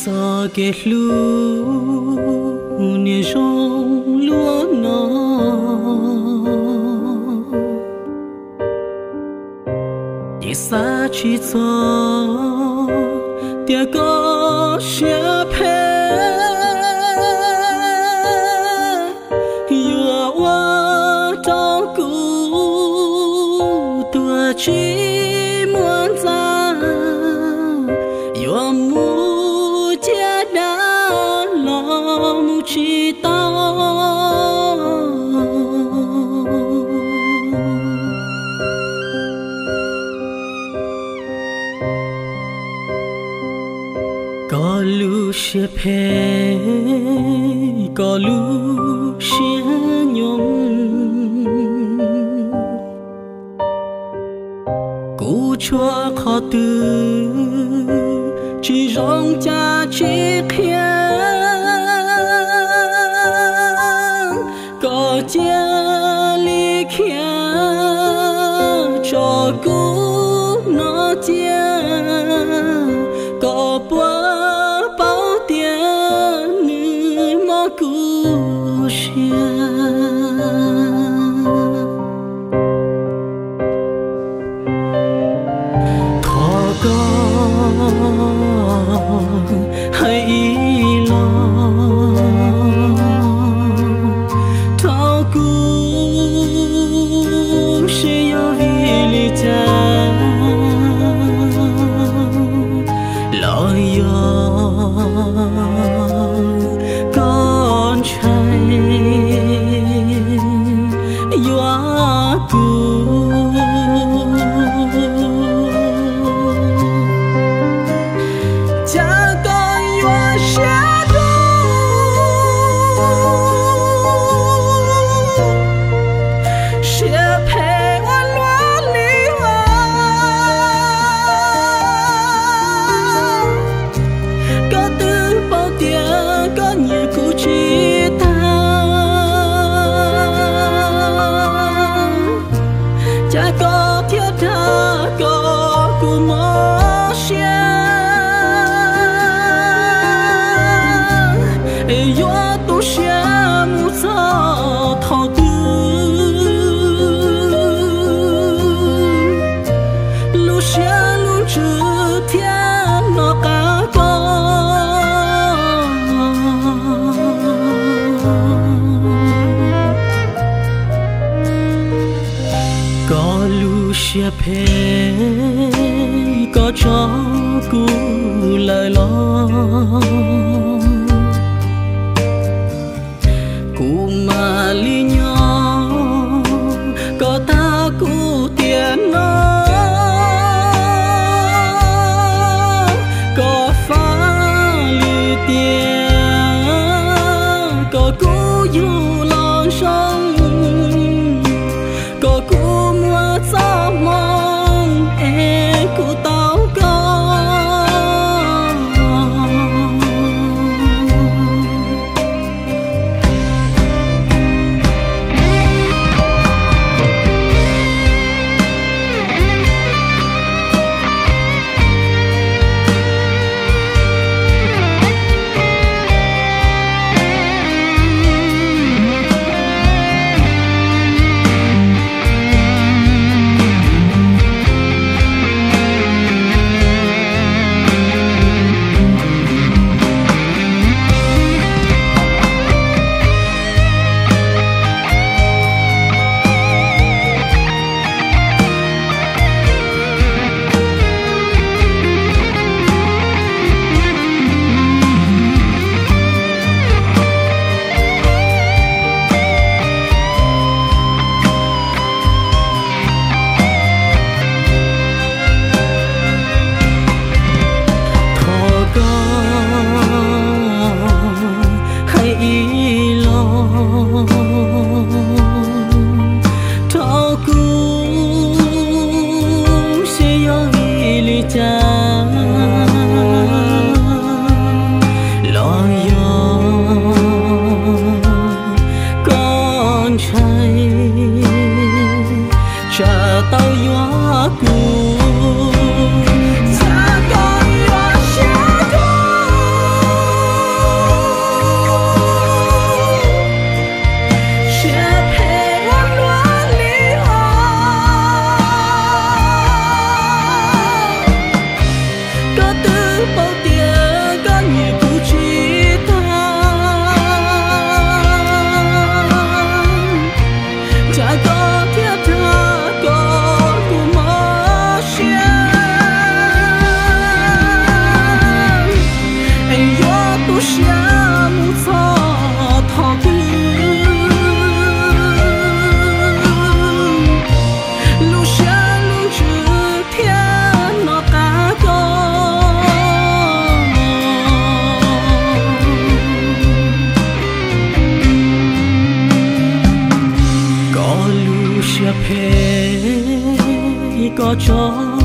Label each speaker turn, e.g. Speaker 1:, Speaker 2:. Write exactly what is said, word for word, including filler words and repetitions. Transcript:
Speaker 1: sao kể lu nia rong lúa nó ye sa chi cho tia có xe phe yêu qua trong cũ tua chi muốn ra yêu mu chia đã lo mu chi tao có lu xe phe có lu xe nhung cú chúa khó tư chỉ rong cha chỉ khía có chia ly khía cho cú nó chia có bữa bao tiền như mơ cú xia thọ con hãy lo thao cú sẽ yêu vì lý cha lo yêu con trai yêu cú chia phe có cho cú lời lo cú mà ly nhau có ta cú tiền nó có phá ly tiền có cú du lòng sông có cú mua sao mong em cú tao con cũ xa con yêu xa con có tư bao tiền có nhiều cú chi ta chả có thiết tha có cú mơ xiên anh yo tu xiên mu cho thọ tư lu xiên lu chữ thiên nó cá con có lu xiên phê có cho